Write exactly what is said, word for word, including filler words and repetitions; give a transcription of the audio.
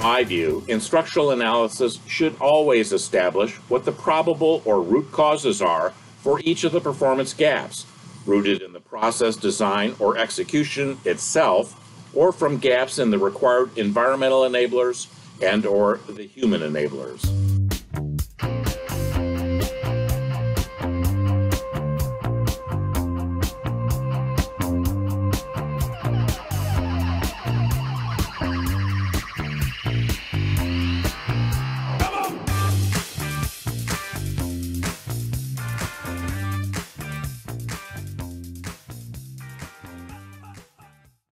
my view, instructional analysis should always establish what the probable or root causes are for each of the performance gaps, rooted in the process design or execution itself, or from gaps in the required environmental enablers and or the human enablers.